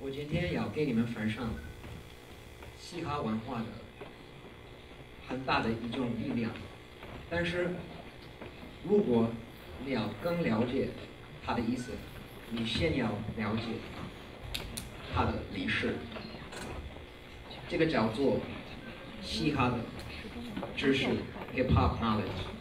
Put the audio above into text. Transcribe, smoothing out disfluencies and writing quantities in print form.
我今天要给你们分享嘻哈文化的很大的一种力量，但是如果你要更了解它的意思，你先要了解它的历史。这个叫做嘻哈的知识 （hip hop knowledge）。